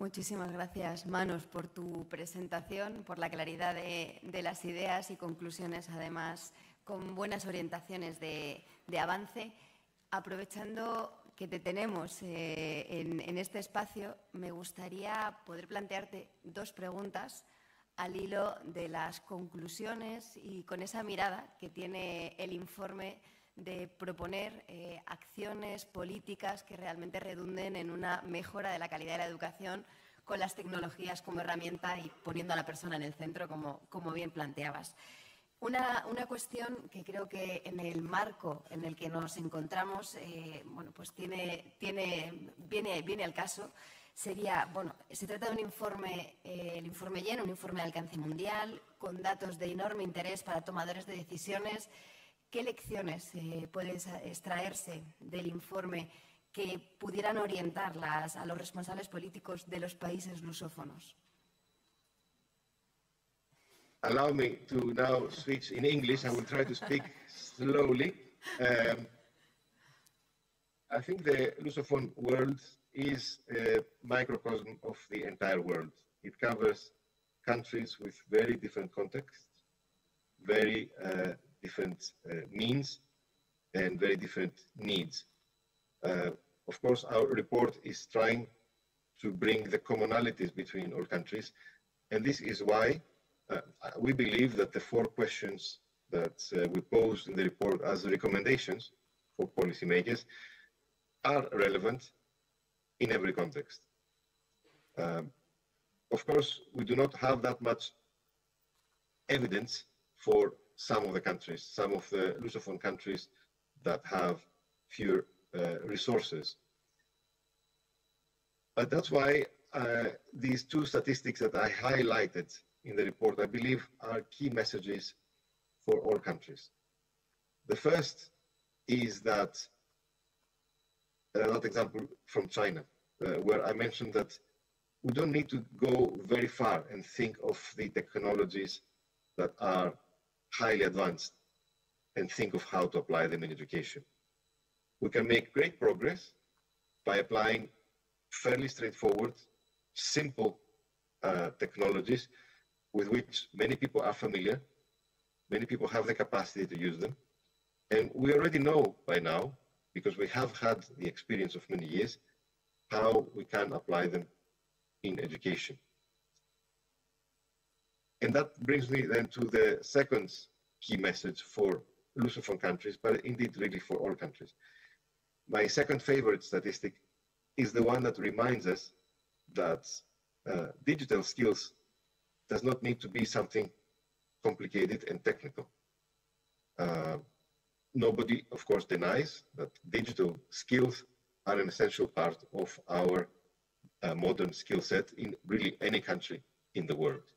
Muchísimas gracias, Manos, por tu presentación, por la claridad de las ideas y conclusiones, además, con buenas orientaciones de avance. Aprovechando que te tenemos en este espacio, me gustaría poder plantearte dos preguntas al hilo de las conclusiones y con esa mirada que tiene el informe de proponer acciones políticas que realmente redunden en una mejora de la calidad de la educación con las tecnologías como herramienta y poniendo a la persona en el centro, como bien planteabas. Una cuestión que creo que en el marco en el que nos encontramos bueno, pues viene al caso. Sería, bueno, se trata de un informe, el informe lleno, un informe de alcance mundial, con datos de enorme interés para tomadores de decisiones. ¿Qué lecciones pueden extraerse del informe que pudieran orientar a los responsables políticos de los países lusófonos? Allow me to now switch in English. I will try to speak slowly. I think the Lusophone world is a microcosm of the entire world. It covers countries with very different contexts, very different means, and very different needs. Of course, our report is trying to bring the commonalities between all countries, and this is why we believe that the 4 questions that we posed in the report as recommendations for policymakers are relevant in every context. Of course, we do not have that much evidence for some of the countries, some of the Lusophone countries that have fewer resources. But that's why these 2 statistics that I highlighted in the report, I believe, are key messages for all countries. The first is that, another example from China, where I mentioned that we don't need to go very far and think of the technologies that are highly advanced and think of how to apply them in education. We can make great progress by applying fairly straightforward, simple technologies with which many people are familiar, many people have the capacity to use them, and we already know by now, because we have had the experience of many years, how we can apply them in education. And that brings me then to the second key message for Lusophone countries, but indeed really for all countries. My second favorite statistic is the one that reminds us that digital skills does not need to be something complicated and technical. Nobody, of course, denies that digital skills are an essential part of our modern skill set in really any country in the world.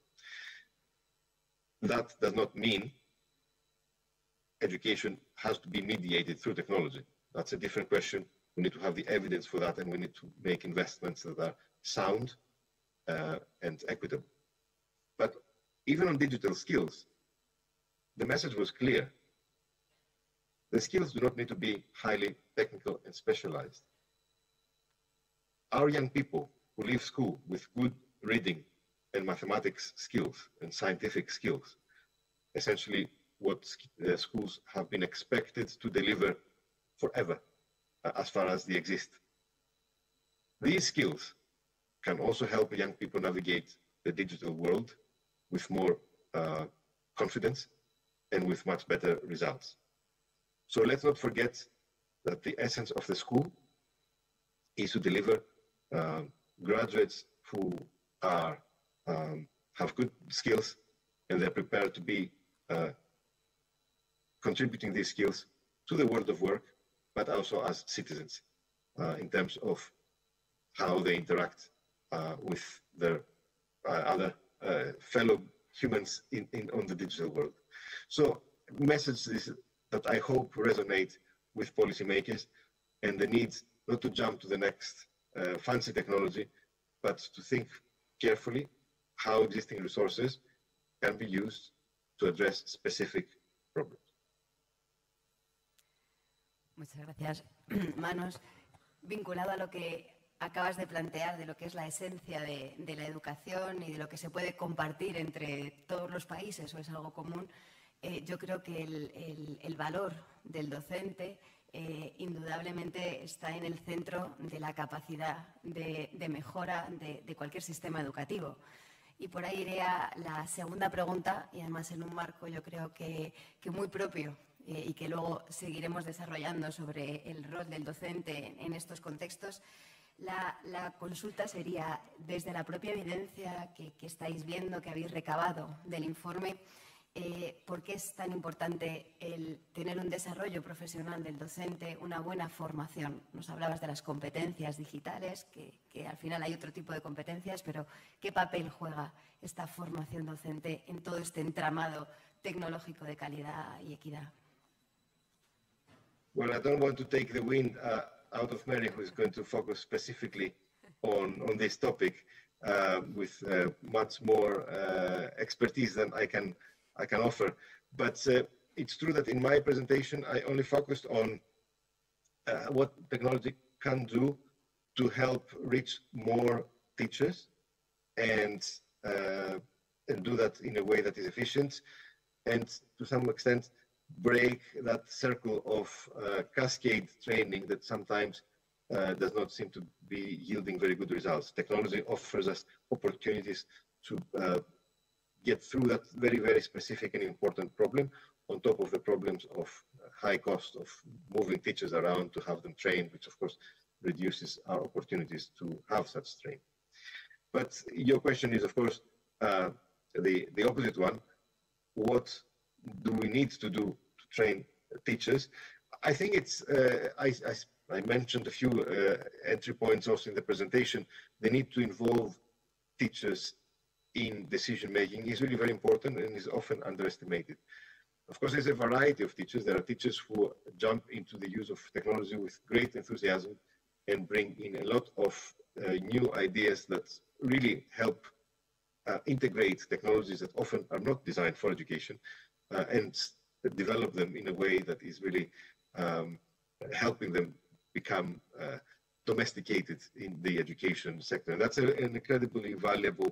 That does not mean education has to be mediated through technology. That's a different question. We need to have the evidence for that, and we need to make investments that are sound and equitable. But even on digital skills, the message was clear. The skills do not need to be highly technical and specialized. Our young people who leave school with good reading and mathematics skills and scientific skills, essentially what schools have been expected to deliver forever, as far as they exist. These skills can also help young people navigate the digital world with more confidence and with much better results. So let's not forget that the essence of the school is to deliver graduates who are have good skills and they're prepared to be contributing these skills to the world of work, but also as citizens in terms of how they interact with their other fellow humans on the digital world. So messages that I hope resonate with policymakers and the need not to jump to the next fancy technology, but to think carefully how existing resources can be used to address specific problems. Muchas gracias, Manos. Vinculado a lo que acabas de plantear de lo que es la esencia de la educación y de lo que se puede compartir entre todos los países o es algo común, yo creo que el valor del docente indudablemente está en el centro de la capacidad de mejora de cualquier sistema educativo. Y por ahí iría la segunda pregunta, y además en un marco yo creo que muy propio y que luego seguiremos desarrollando sobre el rol del docente en estos contextos. La consulta sería, desde la propia evidencia que estáis viendo, que habéis recabado del informe, ¿por qué es tan importante el tener un desarrollo profesional del docente, una buena formación? Nos hablabas de las competencias digitales, que al final hay otro tipo de competencias, pero ¿qué papel juega esta formación docente en todo este entramado tecnológico de calidad y equidad? Well, I don't want to take the wind out of Mary, who is going to focus specifically on this topic with much more expertise than I can offer. But it's true that in my presentation, I only focused on what technology can do to help reach more teachers and do that in a way that is efficient and to some extent break that circle of cascade training that sometimes does not seem to be yielding very good results. Technology offers us opportunities to get through that very, very specific and important problem on top of the problems of high cost of moving teachers around to have them trained, which of course reduces our opportunities to have such training. But your question is, of course, the opposite one. What do we need to do to train teachers? I think it's, I mentioned a few entry points also in the presentation. The need to involve teachers in decision-making is really very important and is often underestimated. Of course, there's a variety of teachers. There are teachers who jump into the use of technology with great enthusiasm and bring in a lot of new ideas that really help integrate technologies that often are not designed for education and develop them in a way that is really helping them become domesticated in the education sector. And that's an incredibly valuable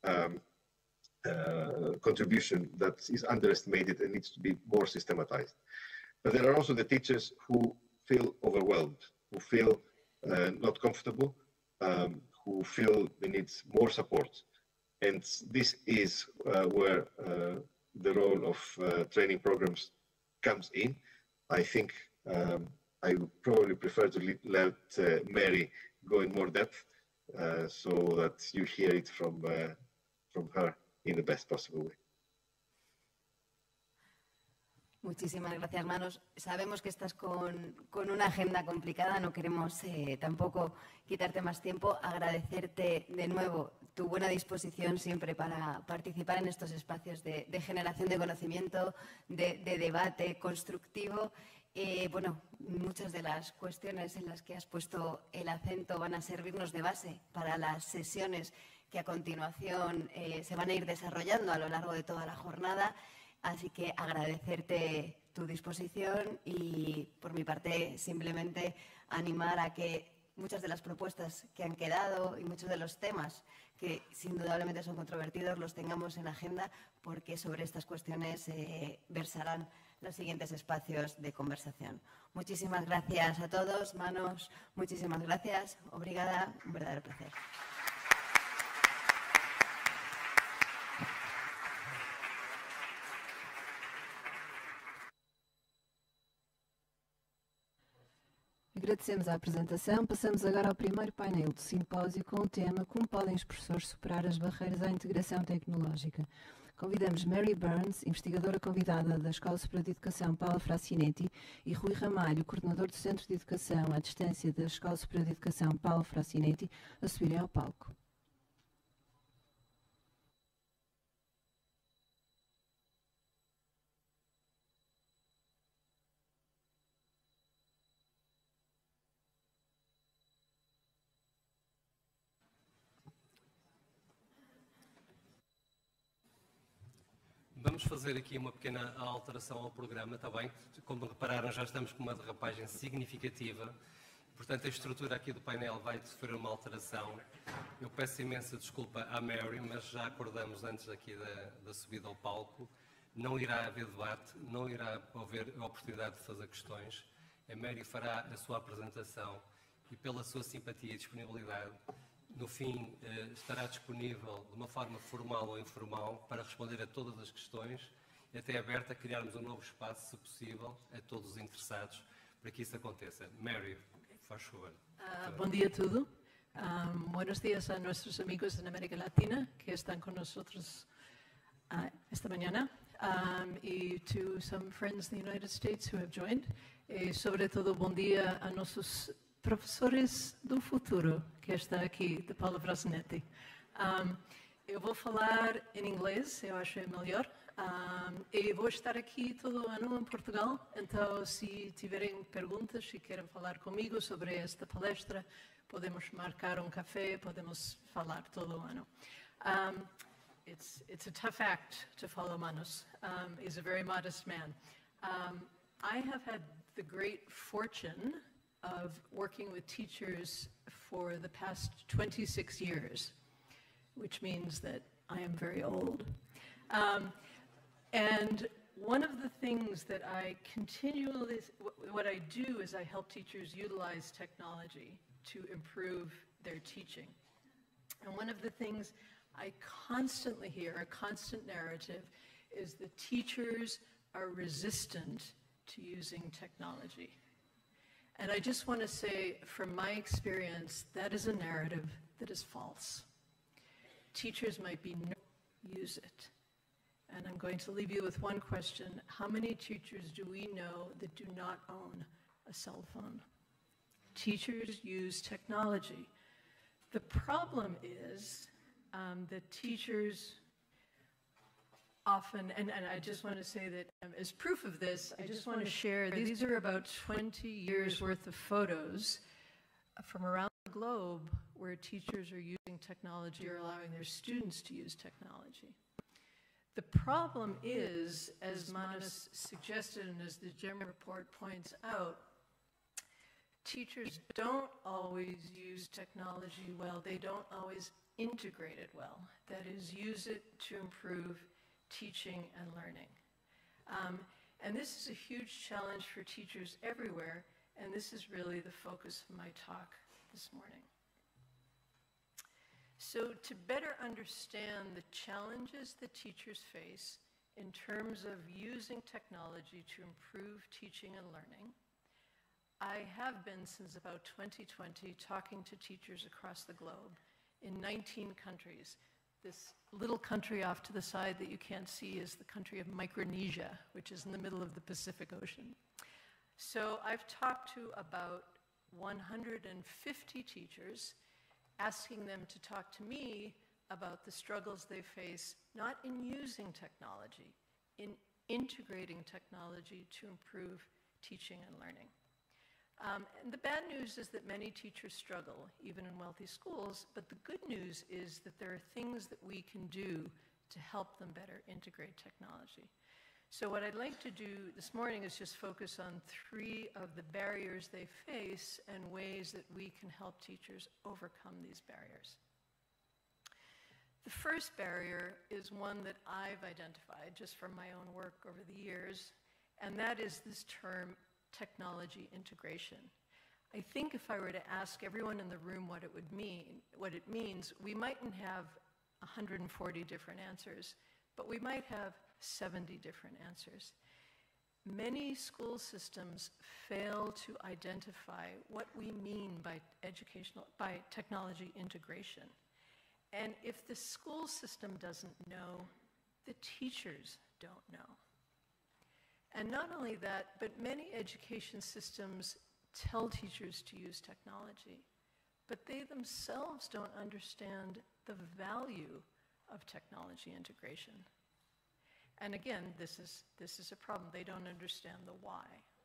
contribution that is underestimated and needs to be more systematized. But there are also the teachers who feel overwhelmed, who feel not comfortable, who feel they need more support. And this is where the role of training programs comes in. I think I would probably prefer to let Mary go in more depth so that you hear it from her in the best possible way. Muchísimas gracias, Manos. Sabemos que estás con una agenda complicada, no queremos tampoco quitarte más tiempo. Agradecerte de nuevo tu buena disposición siempre para participar en estos espacios de generación de conocimiento, de debate constructivo. Bueno, muchas de las cuestiones en las que has puesto el acento van a servirnos de base para las sesiones que a continuación se van a ir desarrollando a lo largo de toda la jornada. Así que agradecerte tu disposición y, por mi parte, simplemente animar a que muchas de las propuestas que han quedado y muchos de los temas que, indudablemente, son controvertidos, los tengamos en agenda, porque sobre estas cuestiones versarán los siguientes espacios de conversación. Muchísimas gracias a todos. Manos, muchísimas gracias. Obrigada, un verdadero placer. Agradecemos a apresentação. Passamos agora ao primeiro painel do simpósio com o tema Como podem os professores superar as barreiras à integração tecnológica. Convidamos Mary Burns, investigadora convidada da Escola Superior de Educação Paolo Frassinetti, e Rui Ramalho, coordenador do Centro de Educação à Distância da Escola Superior de Educação Paolo Frassinetti, a subirem ao palco. Vamos fazer aqui uma pequena alteração ao programa, está bem? Como repararam, já estamos com uma derrapagem significativa Portanto, a estrutura aqui do painel vai sofrer uma alteração. Eu peço imensa desculpa à Mary, mas já acordamos antes aqui da subida ao palco. Não irá haver debate, não irá haver a oportunidade de fazer questões. A Mary fará a sua apresentação e, pela sua simpatia e disponibilidade, no fim estará disponível de uma forma formal ou informal para responder a todas as questões e até aberta a criarmos um novo espaço, se possível, a todos os interessados para que isso aconteça. Mary, faz favor. Buen día a todos. Buenos días a nuestros amigos en América Latina que están con nosotros esta mañana, y to some friends in the United States who have joined. Sobre todo, bom dia a nossos professores do futuro que estão aqui, de Paula Frasnetti. Eu vou falar em inglês, eu acho melhor. E vou estar aqui todo o ano em Portugal, então se tiverem perguntas, se querem falar comigo sobre esta palestra, podemos marcar um café, podemos falar todo o ano. It's a tough act to follow Manos. He's a very modest man. I have had the great fortune of working with teachers for the past 26 years, which means that I am very old. And one of the things that I continually, what I do is I help teachers utilize technology to improve their teaching. And one of the things I constantly hear, a constant narrative, is that teachers are resistant to using technology. And I just want to say, from my experience, that is a narrative that is false. Teachers might be nervous to use it. And I'm going to leave you with one question. How many teachers do we know that do not own a cell phone? Teachers use technology. The problem is that teachers often, and I just want to say that as proof of this, I just want to share, these are about 20 years worth of photos from around the globe where teachers are using technology or allowing their students to use technology. The problem is, as Manos suggested and as the GEM report points out, teachers don't always use technology well. They don't always integrate it well. That is, use it to improve teaching and learning. And this is a huge challenge for teachers everywhere, and this is really the focus of my talk this morning. So to better understand the challenges that teachers face in terms of using technology to improve teaching and learning, I have been since about 2020 talking to teachers across the globe in 19 countries. This little country off to the side that you can't see is the country of Micronesia, which is in the middle of the Pacific Ocean. So I've talked to about 150 teachers, asking them to talk to me about the struggles they face, not in using technology, in integrating technology to improve teaching and learning. And the bad news is that many teachers struggle, even in wealthy schools, but the good news is that there are things that we can do to help them better integrate technology. So what I'd like to do this morning is just focus on 3 of the barriers they face and ways that we can help teachers overcome these barriers. The first barrier is one that I've identified just from my own work over the years, and that is this term, technology integration. I think if I were to ask everyone in the room what it means, we mightn't have 140 different answers, but we might have 70 different answers. Many school systems fail to identify what we mean by technology integration. And if the school system doesn't know, the teachers don't know. And not only that, but many education systems tell teachers to use technology, but they themselves don't understand the value of technology integration. And again, this is a problem. They don't understand the why.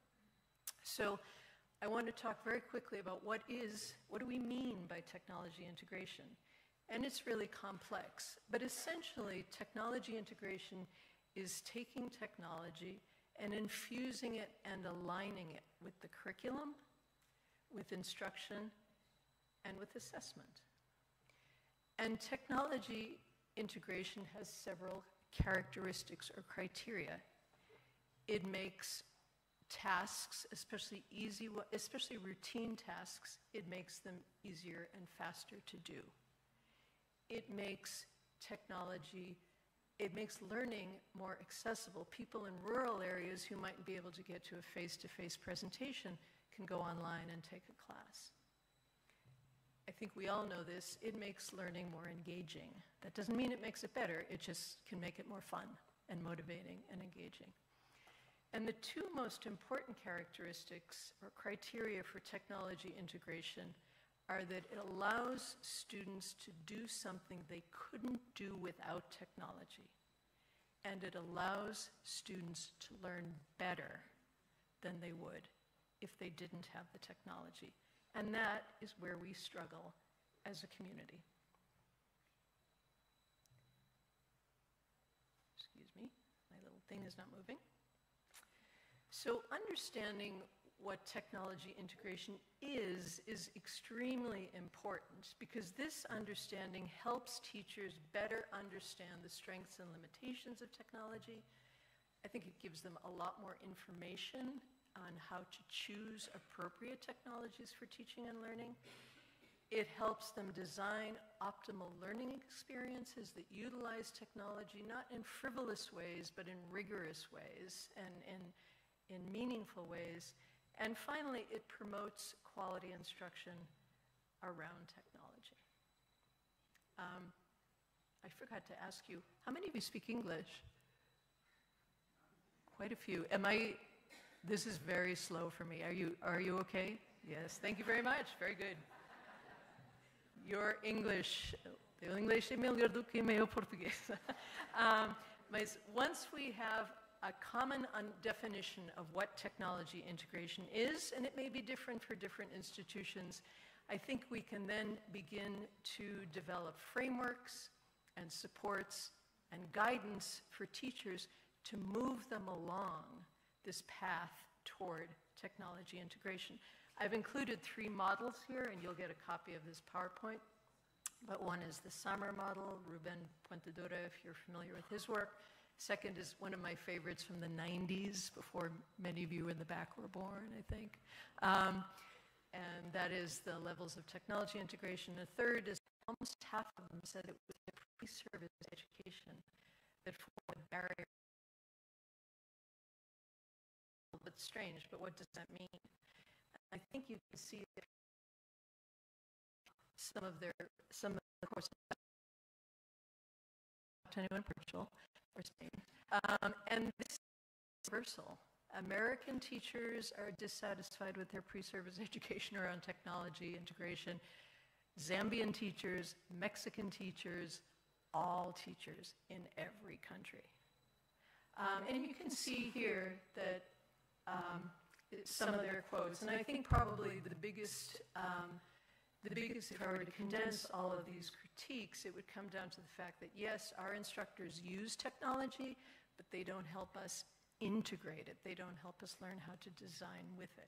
So I want to talk very quickly about what do we mean by technology integration? And it's really complex, but essentially technology integration is taking technology and infusing it and aligning it with the curriculum, with instruction, and with assessment. And technology integration has several characteristics or criteria. It makes tasks, especially routine tasks, it makes them easier and faster to do. It makes learning more accessible. People in rural areas who might be able to get to a face-to-face presentation can go online and take a class. I think we all know this. It makes learning more engaging. That doesn't mean it makes it better. It just can make it more fun and motivating and engaging. And the two most important characteristics or criteria for technology integration are that it allows students to do something they couldn't do without technology. And it allows students to learn better than they would if they didn't have the technology. And that is where we struggle as a community. Excuse me, my little thing is not moving. So understanding what technology integration is extremely important because this understanding helps teachers better understand the strengths and limitations of technology. I think it gives them a lot more information on how to choose appropriate technologies for teaching and learning. It helps them design optimal learning experiences that utilize technology, not in frivolous ways, but in rigorous ways and in meaningful ways. And finally, it promotes quality instruction around technology. I forgot to ask you, how many of you speak English? Quite a few. This is very slow for me. Are you okay? Yes, thank you very much. Very good. Your English, teu inglês é melhor do que meu português. Mas once we have a common definition of what technology integration is, and it may be different for different institutions, I think we can then begin to develop frameworks and supports and guidance for teachers to move them along this path toward technology integration. I've included 3 models here, and you'll get a copy of this PowerPoint. But one is the Summer model, Ruben Puentedura, if you're familiar with his work. Second is one of my favorites from the 90s, before many of you in the back were born, I think. And that is the levels of technology integration. The third is almost half of them said it was the pre-service education that formed a barrier. A bit strange, but what does that mean? I think you can see that some of the courses to anyone virtual or Spain. And this is universal. American teachers are dissatisfied with their pre-service education around technology integration. Zambian teachers, Mexican teachers, all teachers in every country. And you can see here that some of their quotes, and I think probably the biggest, if I were to condense all of these critiques, it would come down to the fact that yes, our instructors use technology, but they don't help us integrate it. They don't help us learn how to design with it.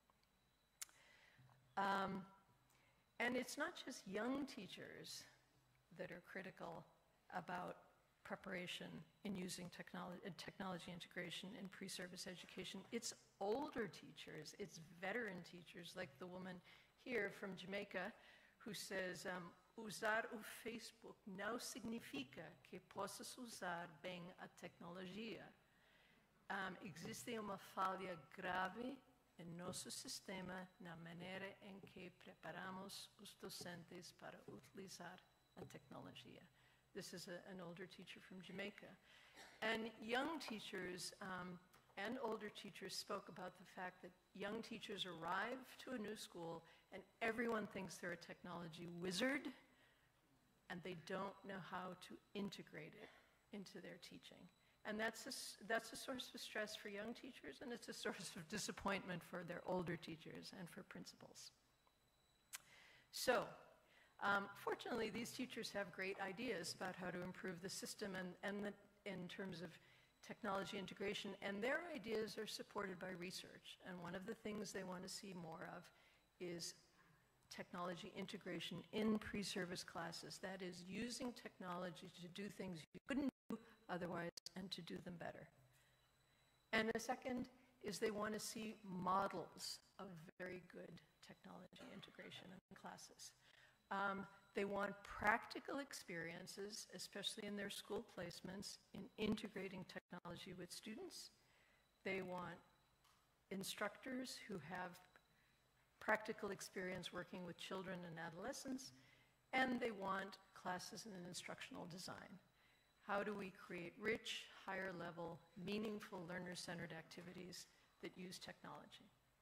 And it's not just young teachers that are critical about preparation in using technology integration in pre-service education. It's older teachers, it's veteran teachers, like the woman here from Jamaica who says, usar o Facebook não significa que possas usar bem a tecnologia. Existe uma falha grave em nosso sistema na maneira em que preparamos os docentes para utilizar a tecnologia. This is an older teacher from Jamaica. And young teachers and older teachers spoke about the fact that young teachers arrive to a new school and everyone thinks they're a technology wizard and they don't know how to integrate it into their teaching. And that's a source of stress for young teachers, and it's a source of disappointment for their older teachers and for principals. So, fortunately, these teachers have great ideas about how to improve the system and in terms of technology integration, and their ideas are supported by research. And one of the things they want to see more of is technology integration in pre-service classes. That is, using technology to do things you couldn't do otherwise and to do them better. And the second is they want to see models of very good technology integration in classes. They want practical experiences, especially in their school placements, in integrating technology with students. They want instructors who have practical experience working with children and adolescents, and they want classes in instructional design. How do we create rich, higher level, meaningful learner-centered activities that use technology?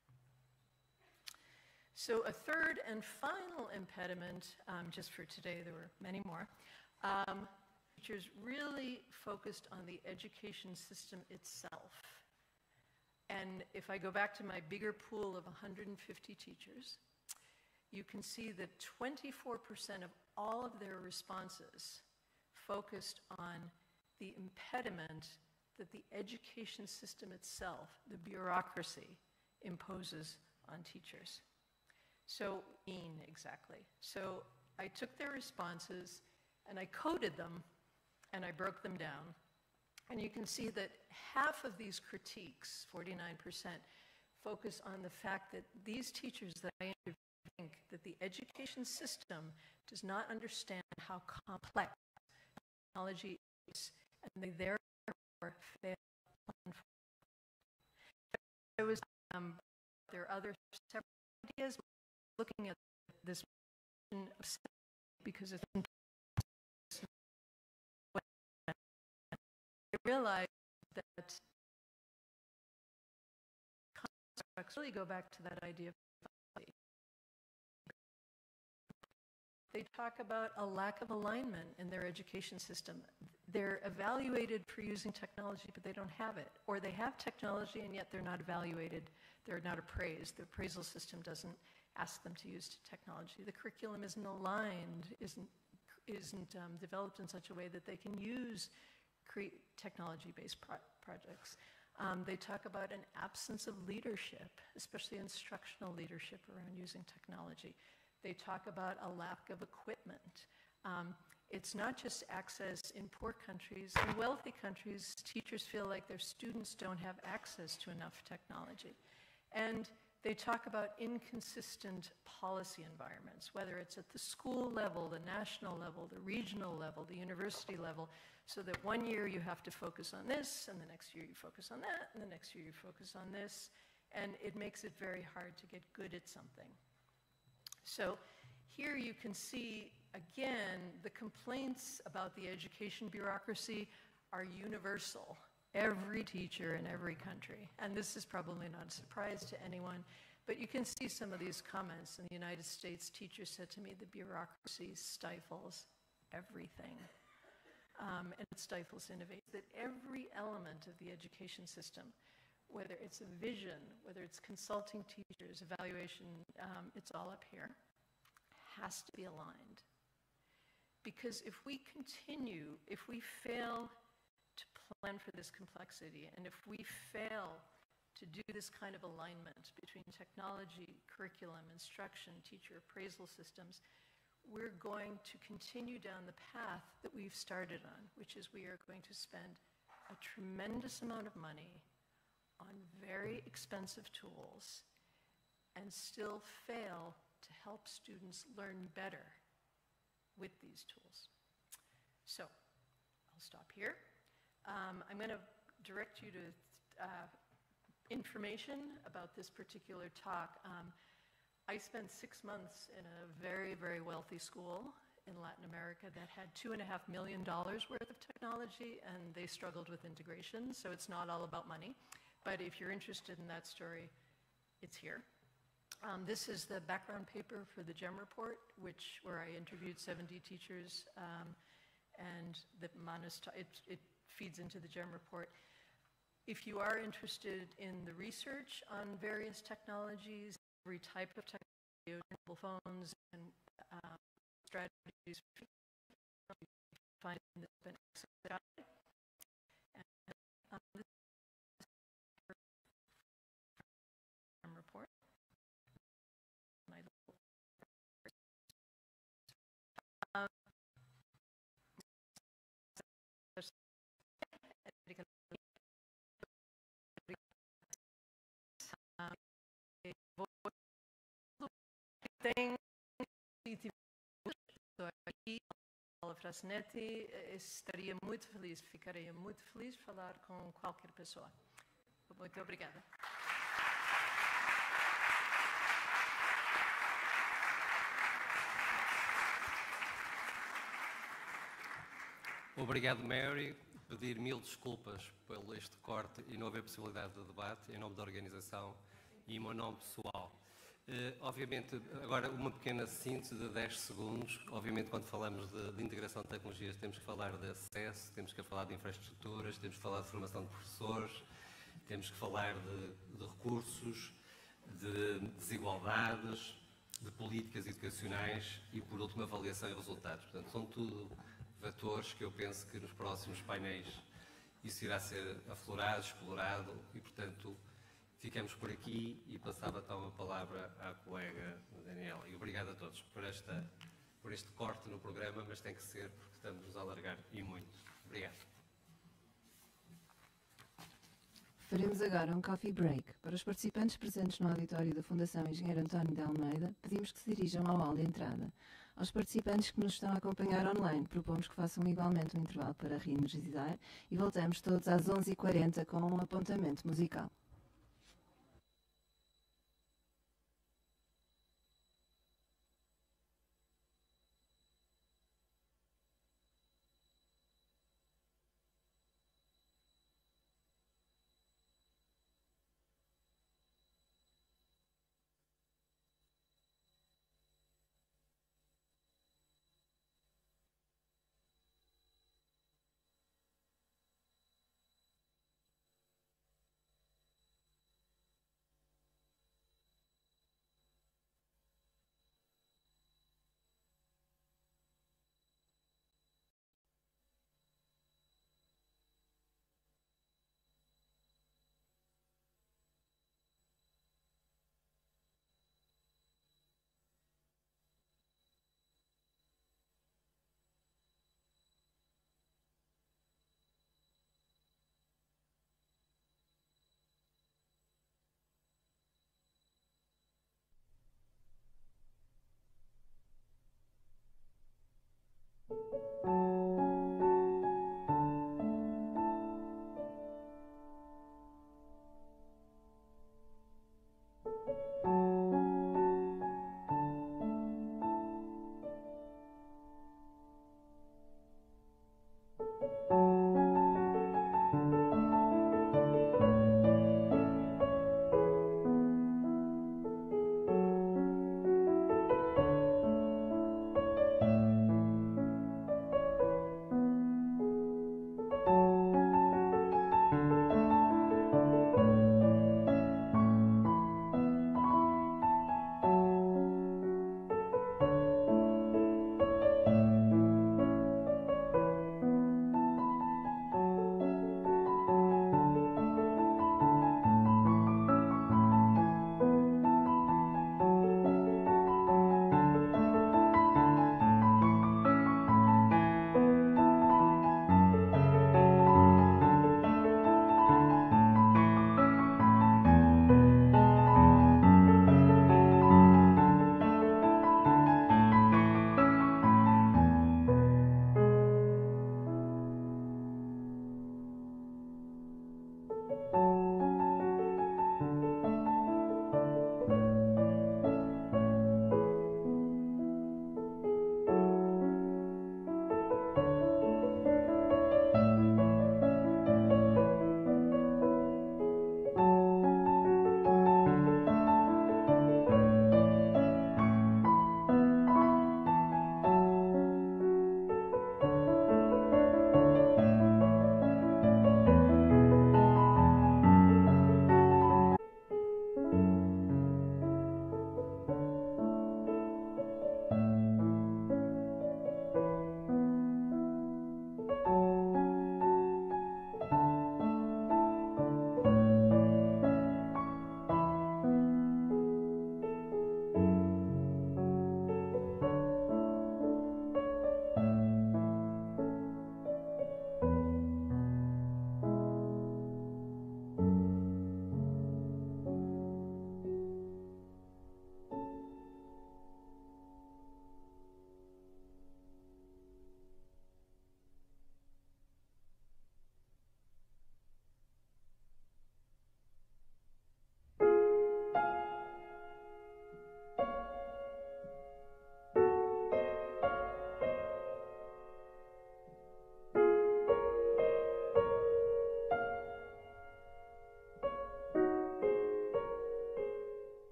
So a third and final impediment, just for today, there were many more, teachers really focused on the education system itself. And if I go back to my bigger pool of 150 teachers, you can see that 24% of all of their responses focused on the impediment that the education system itself, the bureaucracy, imposes on teachers. So, exactly. So I took their responses and I coded them and I broke them down. And you can see that half of these critiques, 49%, focus on the fact that these teachers that I interviewed think that the education system does not understand how complex technology is, and they therefore fail. There are other separate ideas looking at this because it's I realized that constructs really go back to that idea of faculty. They talk about a lack of alignment in their education system. They're evaluated for using technology, but they don't have it. Or they have technology, and yet they're not evaluated. They're not appraised. The appraisal system doesn't ask them to use technology. The curriculum isn't aligned, isn't developed in such a way that they can use technology-based projects. They talk about an absence of leadership, especially instructional leadership around using technology. They talk about a lack of equipment. It's not just access in poor countries. In wealthy countries, teachers feel like their students don't have access to enough technology. And they talk about inconsistent policy environments, whether it's at the school level, the national level, the regional level, the university level, so that one year you have to focus on this, and the next year you focus on that, and the next year you focus on this, and it makes it very hard to get good at something. So here you can see, again, the complaints about the education bureaucracy are universal. Every teacher in every country. And this is probably not a surprise to anyone, but you can see some of these comments. In the United States, teachers said to me, the bureaucracy stifles everything. And it stifles innovation. That every element of the education system, whether it's a vision, whether it's consulting teachers, evaluation, it's all up here, has to be aligned. Because if we fail to plan for this complexity, and if we fail to do this kind of alignment between technology, curriculum, instruction, teacher appraisal systems, we're going to continue down the path that we've started on, which is we are going to spend a tremendous amount of money on very expensive tools and still fail to help students learn better with these tools. So I'll stop here. I'm going to direct you to information about this particular talk. I spent 6 months in a very, very wealthy school in Latin America that had $2.5 million worth of technology, and they struggled with integration, so it's not all about money. But if you're interested in that story, it's here. This is the background paper for the GEM report, where I interviewed 70 teachers, and the it feeds into the GEM report. If you are interested in the research on various technologies, every type of technology, mobile phones, and strategies, find this tem aqui, Paula Frasnetti, estaria muito feliz, ficaria muito feliz de falar com qualquer pessoa. Muito obrigada. Obrigado, Mary. Pedir mil desculpas pelo este corte e não haver possibilidade de debate em nome da organização e em meu nome pessoal. Obviamente, agora uma pequena síntese de 10 segundos. Obviamente, quando falamos de integração de tecnologias, temos que falar de acesso, temos que falar de infraestruturas, temos que falar de formação de professores, temos que falar de recursos, de desigualdades, de políticas educacionais e, por último, avaliação e resultados. Portanto, são tudo fatores que eu penso que nos próximos painéis isso irá ser aflorado, explorado e, portanto, ficamos por aqui e passava então a palavra à colega Daniela. E obrigado a todos por este corte no programa, mas tem que ser porque estamos a alargar e muito. Obrigado. Faremos agora um coffee break. Para os participantes presentes no auditório da Fundação Engenheiro António de Almeida, pedimos que se dirijam ao hall de entrada. Aos participantes que nos estão a acompanhar online, propomos que façam igualmente um intervalo para reenergizar e voltamos todos às 11h40 com um apontamento musical.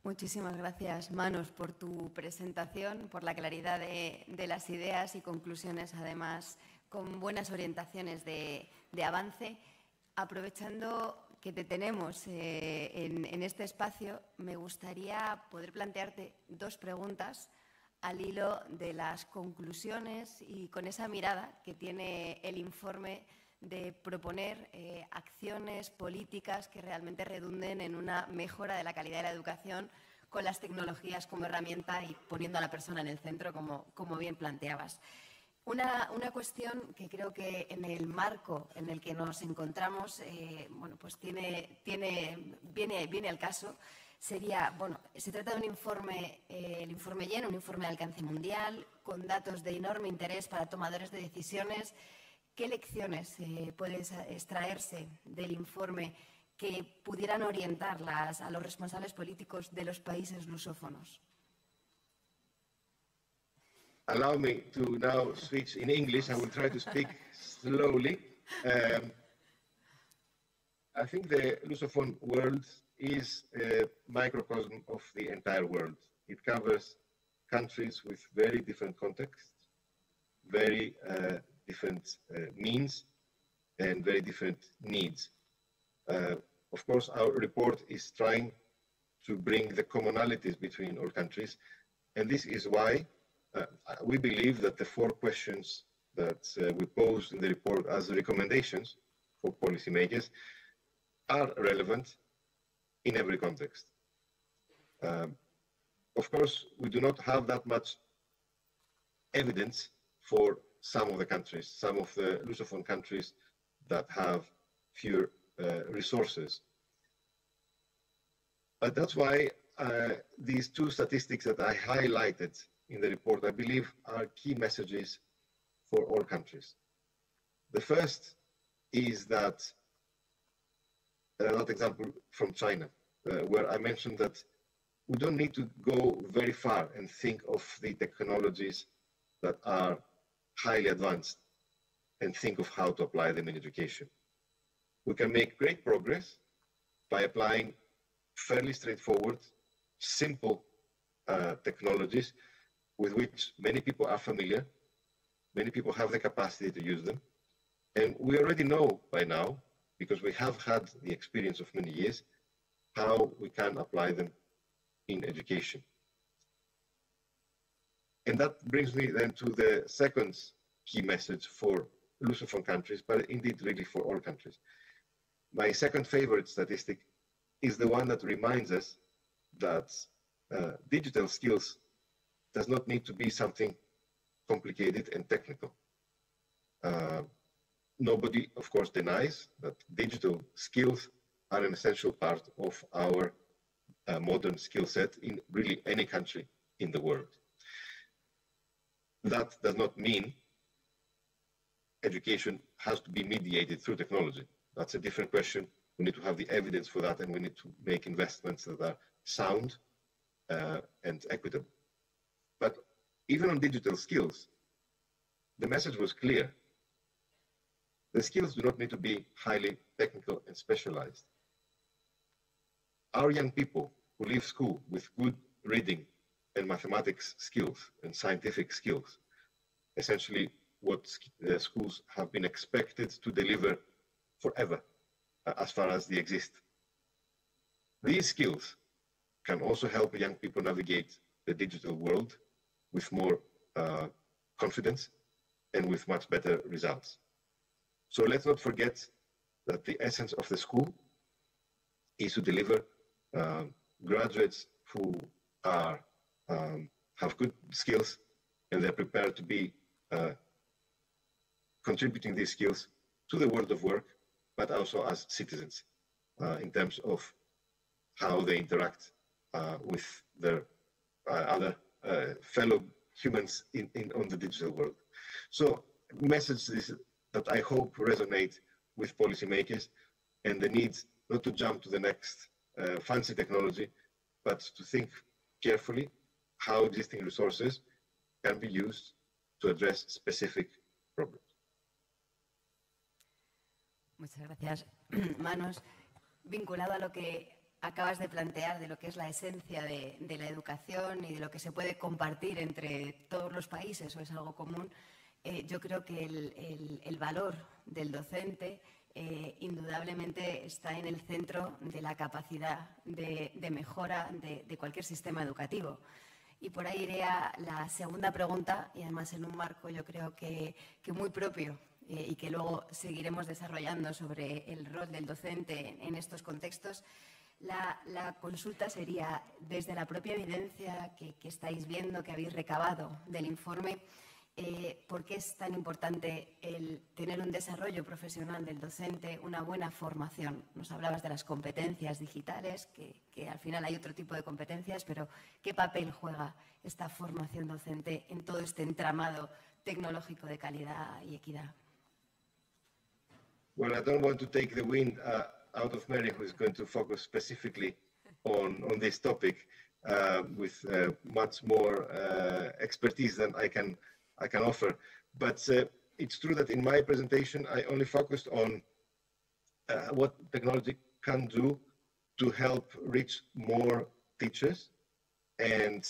Muchísimas gracias, Manos, por tu presentación, por la claridad de las ideas y conclusiones, además, con buenas orientaciones de avance. Aprovechando que te tenemos en este espacio, me gustaría poder plantearte dos preguntas al hilo de las conclusiones y con esa mirada que tiene el informe de proponer acciones políticas que realmente redunden en una mejora de la calidad de la educación con las tecnologías como herramienta y poniendo a la persona en el centro, como bien planteabas. Una cuestión que creo que en el marco en el que nos encontramos bueno, pues viene al caso. Sería, bueno, se trata de un informe, el informe lleno, un informe de alcance mundial, con datos de enorme interés para tomadores de decisiones. ¿Qué lecciones pueden extraerse del informe que pudieran orientar a los responsables políticos de los países lusófonos? Allow me to now switch in English. I will try to speak slowly. I think the Lusophone world is a microcosm of the entire world. It covers countries with very different contexts, very different means, and very different needs. Of course, our report is trying to bring the commonalities between all countries, and this is why we believe that the 4 questions that we posed in the report as recommendations for policymakers are relevant in every context. Of course, we do not have that much evidence for some of the countries, some of the Lusophone countries that have fewer resources. But that's why these 2 statistics that I highlighted in the report, I believe, are key messages for all countries. The first is that, another example from China, where I mentioned that we don't need to go very far and think of the technologies that are highly advanced and think of how to apply them in education. We can make great progress by applying fairly straightforward, simple technologies with which many people are familiar, many people have the capacity to use them, and we already know by now, because we have had the experience of many years, how we can apply them in education. And that brings me then to the second key message for Lusophone countries, but indeed really for all countries. My second favorite statistic is the one that reminds us that digital skills does not need to be something complicated and technical. Nobody, of course, denies that digital skills are an essential part of our modern skill set in really any country in the world. That does not mean education has to be mediated through technology. That's a different question. We need to have the evidence for that, and we need to make investments that are sound and equitable. But even on digital skills, the message was clear. The skills do not need to be highly technical and specialized. Our young people who leave school with good reading and mathematics skills and scientific skills, essentially what schools have been expected to deliver forever, as far as they exist. These skills can also help young people navigate the digital world with more confidence and with much better results. So let's not forget that the essence of the school is to deliver graduates who are, have good skills and they're prepared to be contributing these skills to the world of work, but also as citizens in terms of how they interact with their other fellow humans on the digital world. So messages that I hope resonate with policymakers and the need not to jump to the next fancy technology, but to think carefully how existing resources can be used to address specific problems. Muchas gracias, Manos. Vinculado a acabas de plantear de lo que es la esencia de la educación y de lo que se puede compartir entre todos los países o es algo común, yo creo que el valor del docente indudablemente está en el centro de la capacidad de mejora de cualquier sistema educativo. Y por ahí iría la segunda pregunta, y además en un marco yo creo que muy propio y que luego seguiremos desarrollando sobre el rol del docente en estos contextos. La consulta sería, desde la propia evidencia que estáis viendo, que habéis recabado del informe, ¿por qué es tan importante el tener un desarrollo profesional del docente, una buena formación? Nos hablabas de las competencias digitales, que al final hay otro tipo de competencias, pero ¿qué papel juega esta formación docente en todo este entramado tecnológico de calidad y equidad? Well, I don't want to take the wind out of Mary, who is going to focus specifically on this topic with much more expertise than I can offer. But it's true that in my presentation, I only focused on what technology can do to help reach more teachers and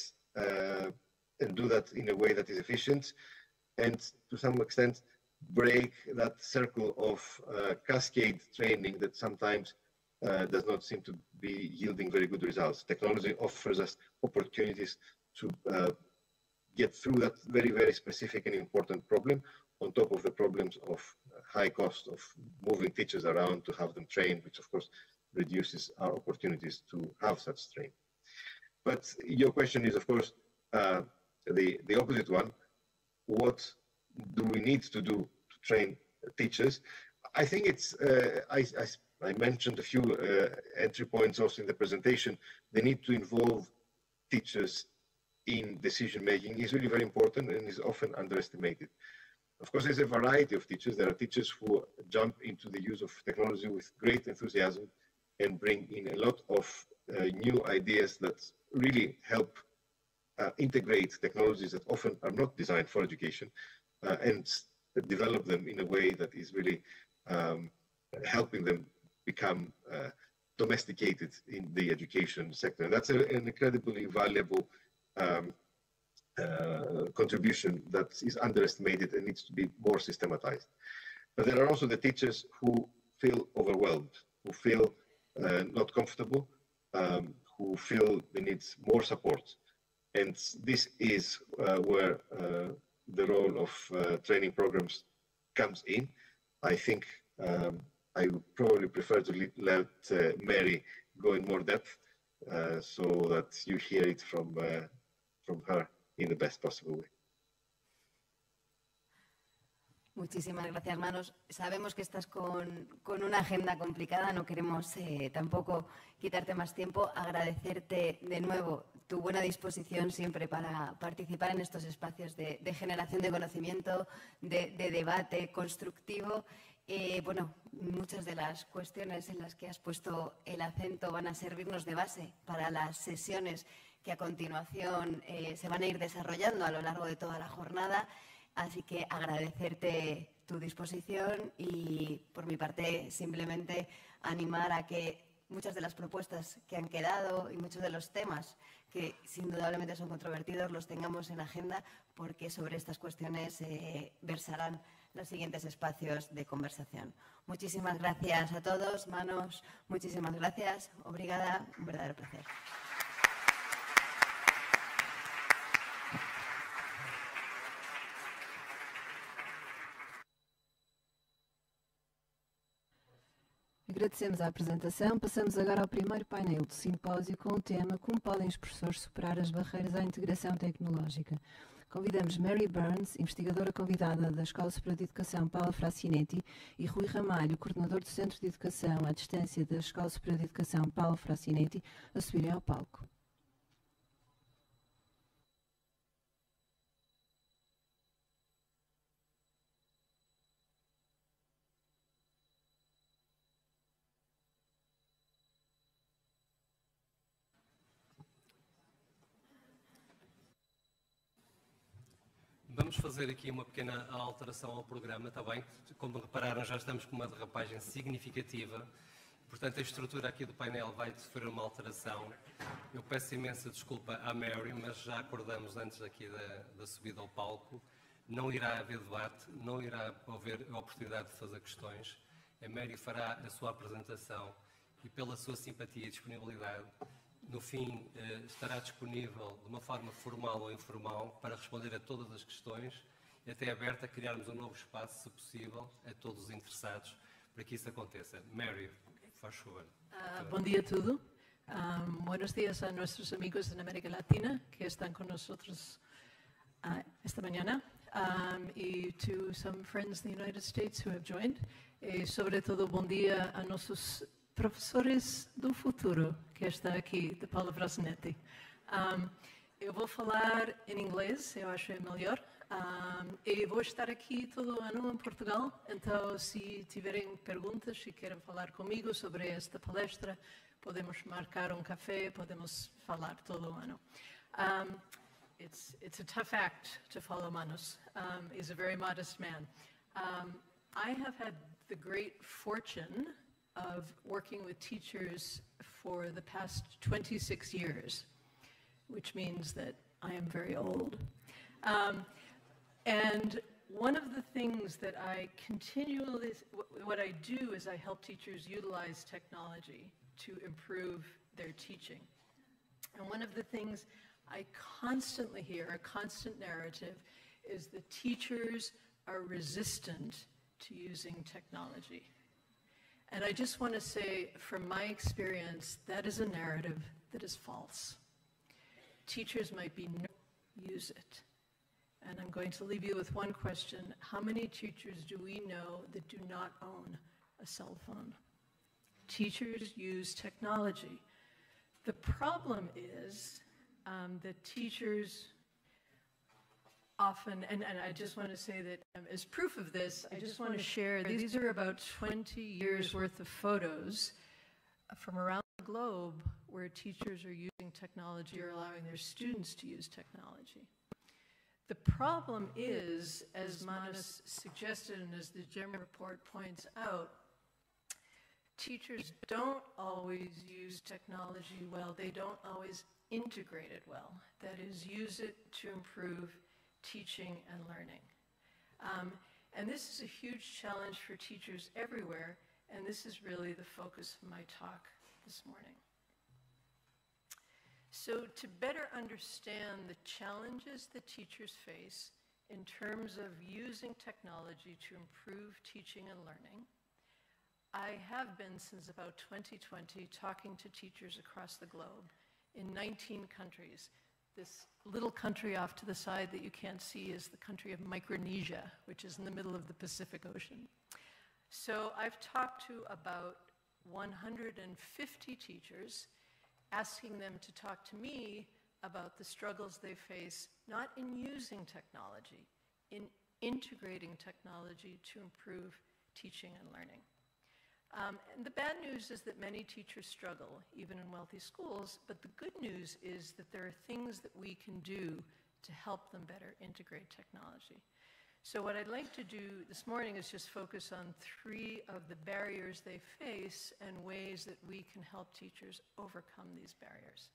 do that in a way that is efficient and to some extent break that circle of cascade training that sometimes does not seem to be yielding very good results. Technology offers us opportunities to get through that very, very specific and important problem on top of the problems of high cost of moving teachers around to have them trained, which of course reduces our opportunities to have such training. But your question is, of course, the opposite one. What do we need to do to train teachers? I think it's, I mentioned a few entry points also in the presentation. The need to involve teachers in decision-making is really very important and is often underestimated. Of course, there's a variety of teachers. There are teachers who jump into the use of technology with great enthusiasm and bring in a lot of new ideas that really help integrate technologies that often are not designed for education and develop them in a way that is really helping them become domesticated in the education sector. And that's an incredibly valuable contribution that is underestimated and needs to be more systematized. But there are also the teachers who feel overwhelmed, who feel not comfortable, who feel they need more support. And this is where the role of training programs comes in. I think I would probably prefer to let Mary go in more depth so that you hear it from her in the best possible way. Muchísimas gracias, Manos. Sabemos que estás con una agenda complicada, no queremos tampoco quitarte más tiempo. Agradecerte de nuevo tu buena disposición siempre para participar en estos espacios de generación de conocimiento, de debate constructivo. Bueno, muchas de las cuestiones en las que has puesto el acento van a servirnos de base para las sesiones que a continuación se van a ir desarrollando a lo largo de toda la jornada. Así que agradecerte tu disposición y, por mi parte, simplemente animar a que muchas de las propuestas que han quedado y muchos de los temas que indudablemente son controvertidos los tengamos en agenda, porque sobre estas cuestiones versarán los siguientes espacios de conversación. Muchísimas gracias a todos. Manos, muchísimas gracias. Obrigada, un verdadero placer. Agradecemos a apresentação. Passamos agora ao primeiro painel do simpósio com o tema Como podem os professores superar as barreiras à integração tecnológica. Convidamos Mary Burns, investigadora convidada da Escola Superior de Educação Paolo Frassinetti, e Rui Ramalho, coordenador do Centro de Educação à Distância da Escola Superior de Educação Paolo Frassinetti, a subirem ao palco. Vamos fazer aqui uma pequena alteração ao programa, está bem? Como repararam, já estamos com uma derrapagem significativa, Portanto, a estrutura aqui do painel vai sofrer uma alteração. Eu peço imensa desculpa à Mary, mas já acordamos antes aqui da subida ao palco. Não irá haver debate, não irá haver a oportunidade de fazer questões. A Mary fará a sua apresentação e, pela sua simpatia e disponibilidade, no fim estará disponível de uma forma formal ou informal para responder a todas as questões e até aberta a criarmos um novo espaço, se possível, a todos os interessados para que isso aconteça. Mary, faz favor. Bom dia a todos. Buenos días a nuestros amigos en América Latina que están con nosotros esta mañana, y to some friends in the United States who have joined. Sobre todo, bom dia a nossos professores do futuro que está aqui, de Paula Brasinetti. Eu vou falar em inglês, eu acho melhor. E vou estar aqui todo o ano em Portugal, então se tiverem perguntas, se querem falar comigo sobre esta palestra, podemos marcar café, podemos falar todo o ano. It's a tough act to follow Manos. He's a very modest man. I have had the great fortune of working with teachers for the past 26 years, which means that I am very old. And one of the things that I continually, what I do is I help teachers utilize technology to improve their teaching. And one of the things I constantly hear, a constant narrative, is that teachers are resistant to using technology. And I just want to say, from my experience, that is a narrative that is false. Teachers might be use it. And I'm going to leave you with one question. How many teachers do we know that do not own a cell phone? Teachers use technology. The problem is that teachers often, and I just want to say that as proof of this, I just want to share, these are about 20 years worth of photos from around the globe where teachers are using technology or allowing their students to use technology. The problem is, as Manos suggested and as the GEM report points out, teachers don't always use technology well. They don't always integrate it well. That is, use it to improve teaching and learning. And this is a huge challenge for teachers everywhere, and this is really the focus of my talk this morning. So to better understand the challenges that teachers face in terms of using technology to improve teaching and learning, I have been since about 2020 talking to teachers across the globe in 19 countries. This little country off to the side that you can't see is the country of Micronesia, which is in the middle of the Pacific Ocean. So I've talked to about 150 teachers, asking them to talk to me about the struggles they face, not in using technology, in integrating technology to improve teaching and learning. And the bad news is that many teachers struggle, even in wealthy schools, but the good news is that there are things that we can do to help them better integrate technology. So what I'd like to do this morning is just focus on 3 of the barriers they face and ways that we can help teachers overcome these barriers.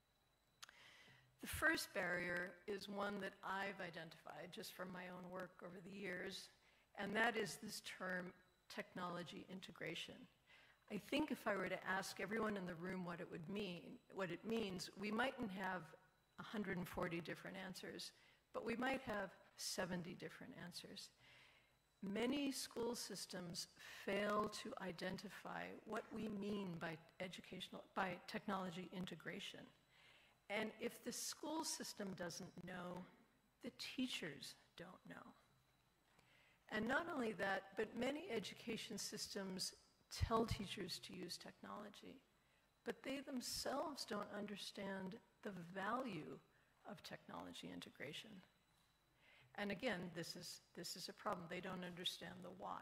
The first barrier is one that I've identified just from my own work over the years, and that is this term, technology integration. I think if I were to ask everyone in the room what it means, we mightn't have 140 different answers, but we might have 70 different answers. Many school systems fail to identify what we mean by technology integration. And if the school system doesn't know, the teachers don't know. And not only that, but many education systems tell teachers to use technology, but they themselves don't understand the value of technology integration. And again, this is a problem. They don't understand the why.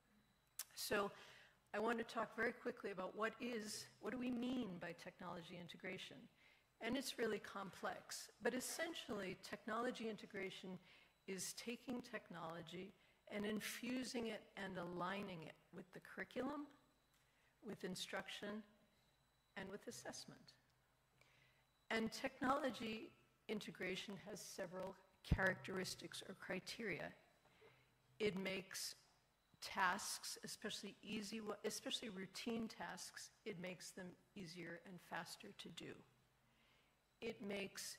So I want to talk very quickly about what do we mean by technology integration? And it's really complex, but essentially technology integration is taking technology and infusing it and aligning it with the curriculum, with instruction, and with assessment. And technology integration has several characteristics or criteria. It makes tasks, especially routine tasks, it makes them easier and faster to do. It makes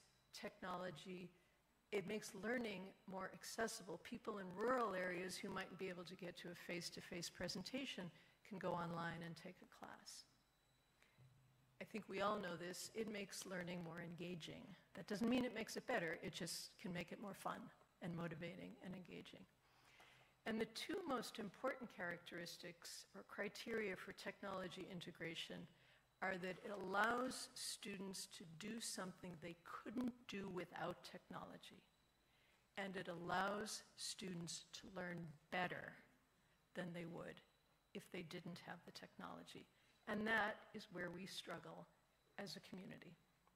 learning more accessible. People in rural areas who might be able to get to a face-to-face presentation can go online and take a class. I think we all know this. It makes learning more engaging. That doesn't mean it makes it better. It just can make it more fun and motivating and engaging. And the two most important characteristics or criteria for technology integration are that it allows students to do something they couldn't do without technology. And it allows students to learn better than they would if they didn't have the technology. And that is where we struggle as a community.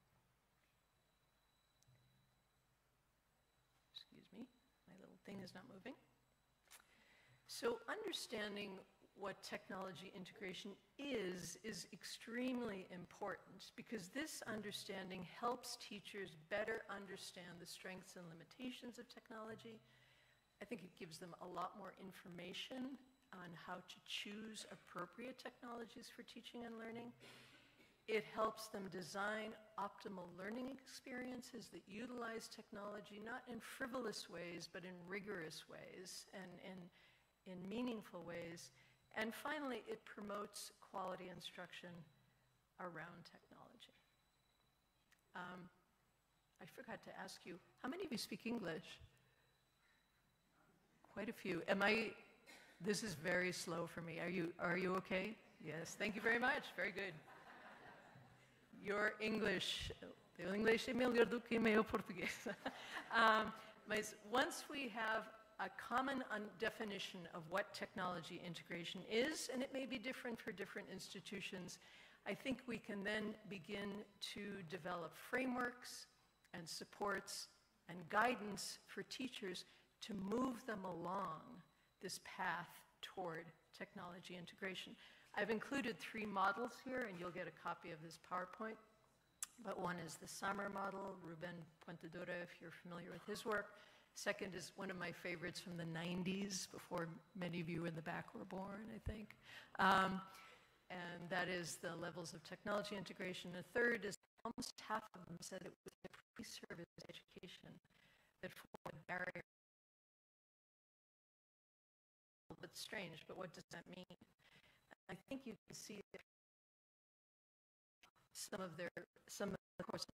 Excuse me, my little thing is not moving. So understanding what technology integration is extremely important because this understanding helps teachers better understand the strengths and limitations of technology. I think it gives them a lot more information on how to choose appropriate technologies for teaching and learning. It helps them design optimal learning experiences that utilize technology, not in frivolous ways, but in rigorous ways and in meaningful ways. And finally, it promotes quality instruction around technology. I forgot to ask you, how many of you speak English? Quite a few. This is very slow for me. Are you okay? Yes, thank you very much. Very good. Your English, teu inglês é melhor do que meu português. Mas once we have a common definition of what technology integration is, and it may be different for different institutions, I think we can then begin to develop frameworks and supports and guidance for teachers to move them along this path toward technology integration. I've included 3 models here, and you'll get a copy of this PowerPoint. But one is the Summer model, Ruben Puentedura, if you're familiar with his work. Second is one of my favorites from the 90s, before many of you in the back were born, I think. And that is the levels of technology integration. The third is almost half of them said it was the pre-service education that formed a barrier. But strange, but what does that mean? I think you can see some of the courses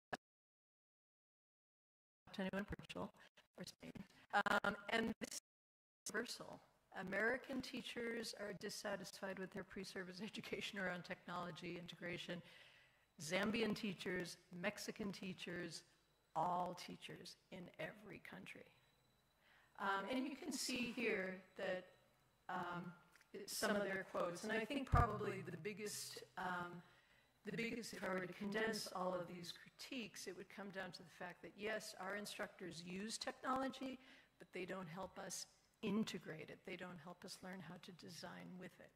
in Portugal or Spain. And this is universal. American teachers are dissatisfied with their pre-service education around technology integration. Zambian teachers, Mexican teachers, all teachers in every country. And you can see here that some of their quotes, and I think probably the biggest, if I were to condense all of these critiques, it would come down to the fact that yes, our instructors use technology, but they don't help us integrate it. They don't help us learn how to design with it.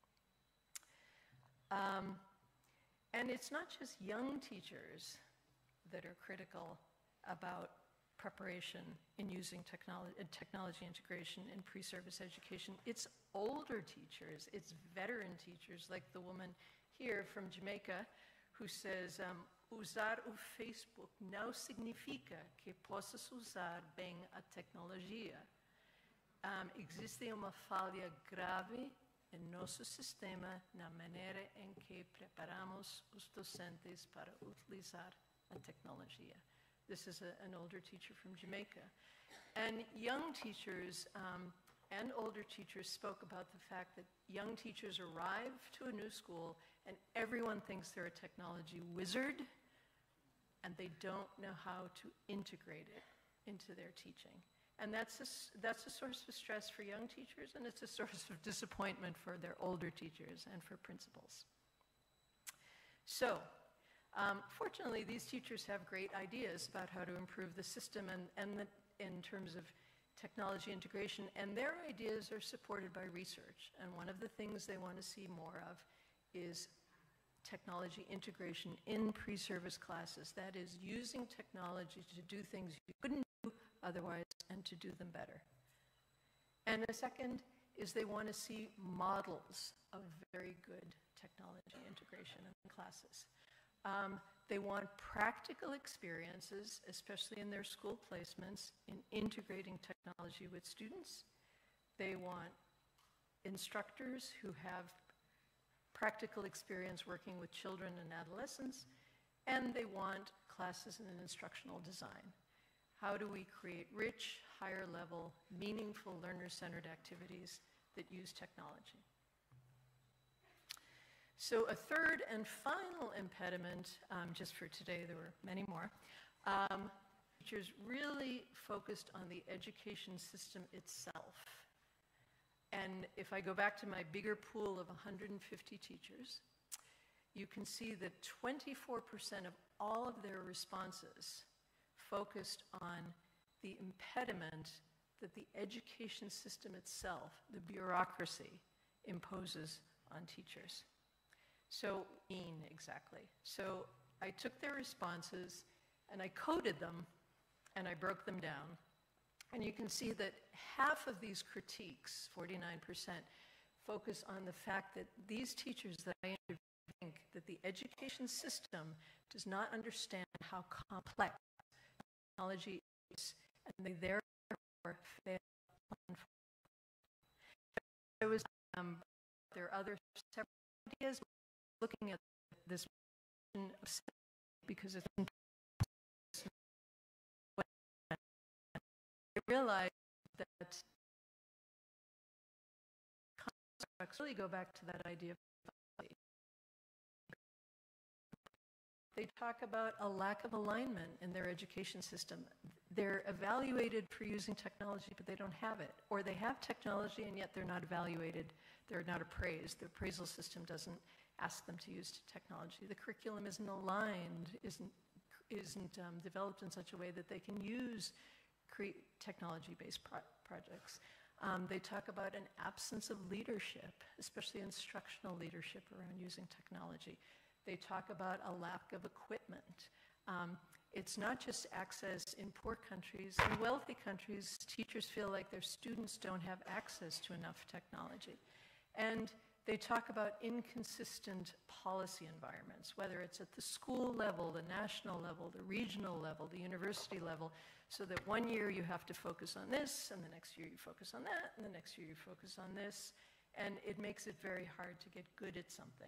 And it's not just young teachers that are critical about preparation in using technology integration in pre-service education. It's older teachers, it's veteran teachers, like the woman here from Jamaica who says, usar o Facebook não significa que possas usar bem a tecnologia. Existe uma falha grave em nosso sistema na maneira em que preparamos os docentes para utilizar a tecnologia. This is an older teacher from Jamaica. And young teachers and older teachers spoke about the fact that young teachers arrive to a new school and everyone thinks they're a technology wizard and they don't know how to integrate it into their teaching. And that's a source of stress for young teachers, and it's a source of disappointment for their older teachers and for principals. So, fortunately, these teachers have great ideas about how to improve the system in terms of technology integration, and their ideas are supported by research. And one of the things they want to see more of is technology integration in pre-service classes. That is, using technology to do things you couldn't do otherwise and to do them better. And the second is they want to see models of very good technology integration in classes. They want practical experiences, especially in their school placements, in integrating technology with students. They want instructors who have practical experience working with children and adolescents, and they want classes in instructional design. How do we create rich, higher level, meaningful learner-centered activities that use technology? So a third and final impediment, just for today, there were many more, teachers really focused on the education system itself. And if I go back to my bigger pool of 150 teachers, you can see that 24% of all of their responses focused on the impediment that the education system itself, the bureaucracy, imposes on teachers. So, exactly. So I took their responses and I coded them and I broke them down. And you can see that half of these critiques, 49%, focus on the fact that these teachers that I interviewed think that the education system does not understand how complex technology is, and they therefore fail to plan for it. There are other separate ideas looking at this because it's I realized that constructs really go back to that idea of policy. They talk about a lack of alignment in their education system. They're evaluated for using technology, but they don't have it. Or they have technology, and yet they're not evaluated. They're not appraised. The appraisal system doesn't ask them to use technology. The curriculum isn't aligned, isn't developed in such a way that they can use technology-based projects. They talk about an absence of leadership, especially instructional leadership around using technology. They talk about a lack of equipment. It's not just access in poor countries. In wealthy countries, teachers feel like their students don't have access to enough technology. And they talk about inconsistent policy environments, whether it's at the school level, the national level, the regional level, the university level, so that one year you have to focus on this, and the next year you focus on that, and the next year you focus on this, and it makes it very hard to get good at something.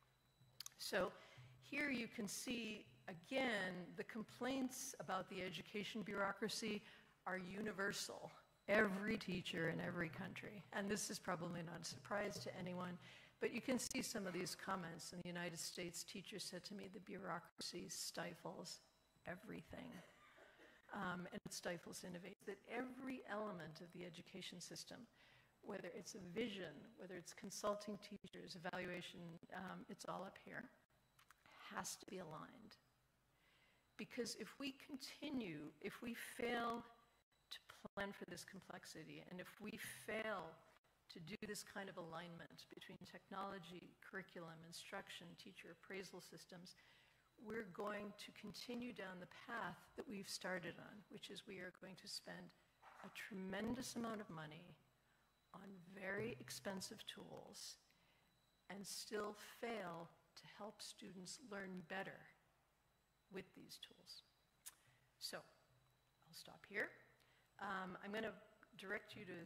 So here you can see, again, the complaints about the education bureaucracy are universal. Every teacher in every country. And this is probably not a surprise to anyone, but you can see some of these comments. In the United States, teachers said to me, the bureaucracy stifles everything. And it stifles innovation. That every element of the education system, whether it's a vision, whether it's consulting teachers, evaluation, it's all up here, has to be aligned. Because if we continue, if we fail to plan for this complexity, and if we fail to do this kind of alignment between technology, curriculum, instruction, teacher appraisal systems, we're going to continue down the path that we've started on, which is we are going to spend a tremendous amount of money on very expensive tools and still fail to help students learn better with these tools. So I'll stop here. I'm going to direct you to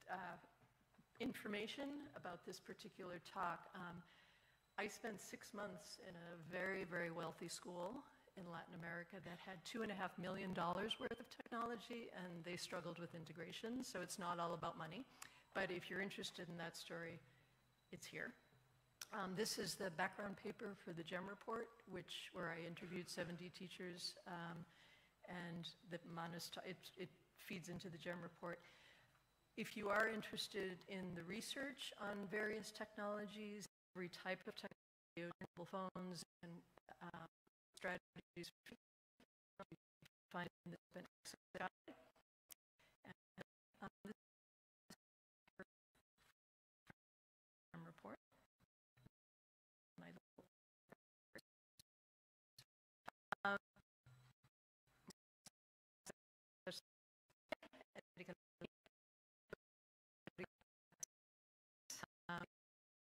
information about this particular talk. I spent 6 months in a very, very wealthy school in Latin America that had $2.5 million worth of technology, and they struggled with integration, so it's not all about money. But if you're interested in that story, it's here. This is the background paper for the GEM report, where I interviewed 70 teachers, and it feeds into the GEM report. If you are interested in the research on various technologies, every type of technology, mobile phones, and strategies, you find in the guide. And this report.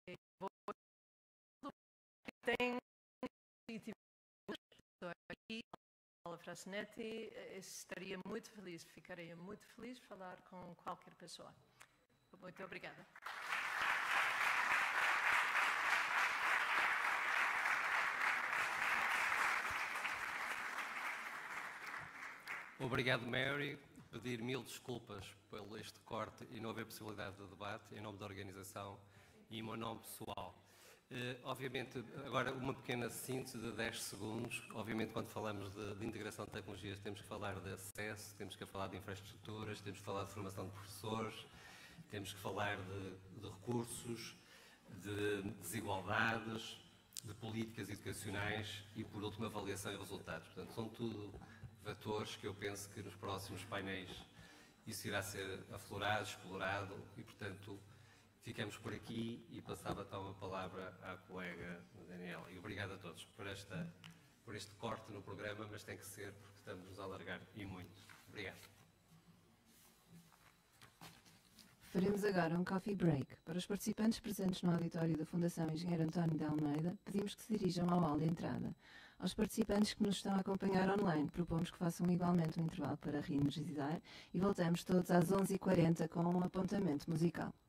tem aqui, Paula Frasnetti, estaria muito feliz, ficaria muito feliz de falar com qualquer pessoa. Muito obrigada. Obrigado, Mary. Pedir 1000 desculpas pelo este corte e não haver possibilidade de debate, em nome da organização e em meu nome pessoal. Obviamente, agora uma pequena síntese de 10 segundos. Obviamente, quando falamos de integração de tecnologias, temos que falar de acesso, temos que falar de infraestruturas, temos que falar de formação de professores, temos que falar de recursos, de desigualdades, de políticas educacionais e, por último, avaliação e resultados. Portanto, são tudo fatores que eu penso que nos próximos painéis isso irá ser aflorado, explorado e, portanto, ficamos por aqui e passava então a palavra à colega Daniela. E obrigado a todos por este corte no programa, mas tem que ser porque estamos a alargar e muito. Obrigado. Faremos agora um coffee break. Para os participantes presentes no auditório da Fundação Engenheiro António de Almeida, pedimos que se dirijam ao hall de entrada. Aos participantes que nos estão a acompanhar online, propomos que façam igualmente um intervalo para reenergizar e voltamos todos às 11h40 com um apontamento musical.